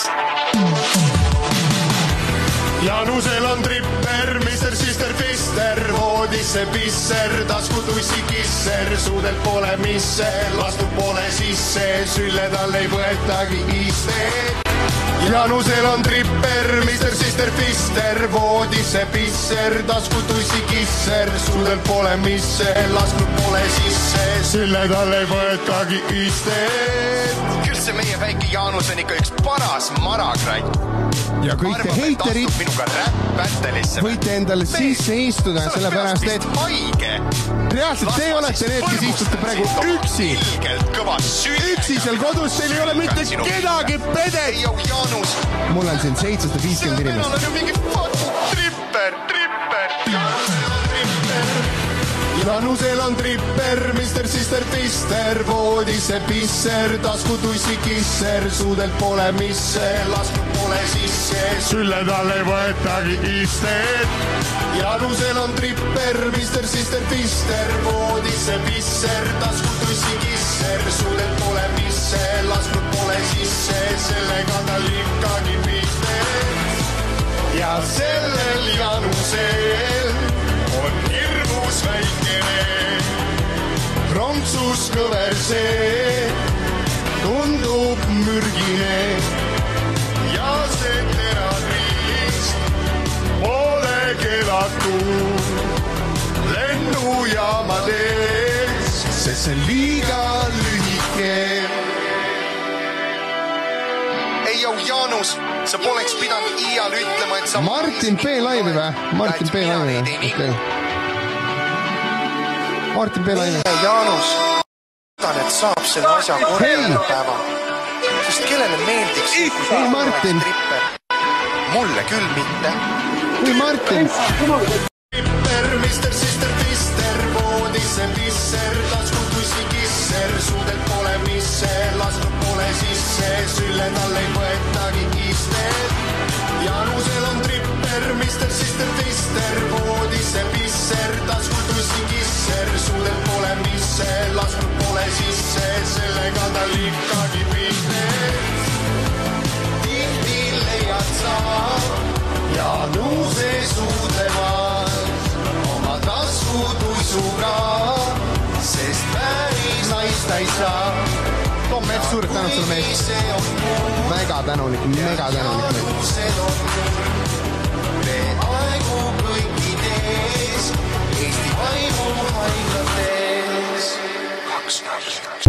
Janusel on tripper, Mr. Sister Fister, voodisse pisser, taskutussi kisser, suudelt pole misse, lastud pole sisse, sülle tal ei võetagi isteed. Janusel on tripper, Mr. Sister Fister, voodisse pisser, taskutussi kisser, suudelt pole misse, lastud pole sisse, sülle tal ei võetagi isteed. Küll see meie väike Janus on ikka üks paras marakratt. Ja kõik te heiterid võite endale sisse istuda, sellepärast et reaalselt te olete need, kes istute praegu üksi. Üksi seal kodus, teil ei ole mitte kedagi pedet. Mul on siin 750 inimest. Mul on ju mingi tripper. Janusel on tripper, Mr. Sister Fister, voodisse pisser, taskutussi kisser, suudelt pole misse, lastud pole sisse, sülle tal ei võetagi isteed. Janusel on tripper, Mr. Sister Fister, voodisse pisser, taskutussi kisser, suudelt pole misse, lastud pole sisse, sellega tal ikkagi pisteed. Ja sellel Janusel on hirmus väikene, ronksus kõver see, tundub mürgine. Ja see teatrist pole keelatud lennujaamades, sest see on liiga lühike. Ei jau, Janus, sa poleks pidanud iial ütlema, et sa... Martin P. laivi või? Martin P. laivi või? Okay. Martin P. laivi. Janus, et saab selle asja korjale päeva. Sest kellele meeldiks... Ei, Martin. Mulle küll mitte. Ei, Martin. Tripper, Mr. Sister Fister, voodisse pisser, taskutussi kisser, suudelt pole misse, lastud pole sisse, sülle tal ei võetagi isteed. Janusel on tripper, Mr. Sister Fister, voodisse pisser, taskutussi kisser, suudelt pole misse, lastud pole sisse, sellega tal ikkagi pisteed. Tihti leiad sa Januse suudlemas oma taskutuisuga, sest päris naist ei saa. Tom Mets, suured tänud sulle mees. Mega tänulik mees. Peaaegu kõikides Eesti vaimu haiglates 2.